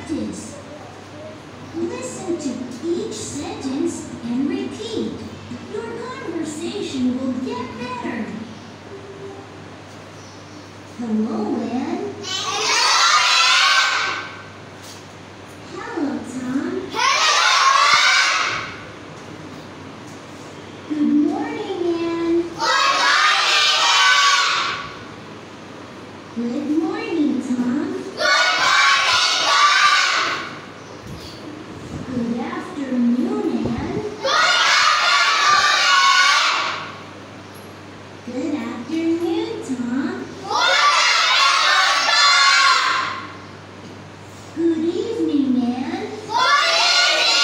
practice. Listen to each sentence and repeat. Your conversation will get better. Hello, Ed.